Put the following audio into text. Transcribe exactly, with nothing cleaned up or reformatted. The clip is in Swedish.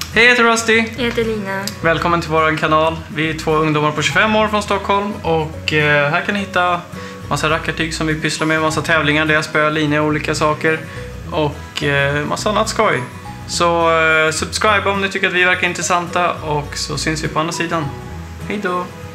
Hej, jag heter Rusty. Jag heter Lina. Välkommen till vår kanal. Vi är två ungdomar på tjugofem år från Stockholm. Och eh, här kan ni hitta massa rackartyg som vi pysslar med. Massa tävlingar där jag spöar Lina och olika saker. Och eh, massa annat skoj. Så eh, subscribe om ni tycker att vi verkar intressanta. Och så syns vi på andra sidan. Hej då!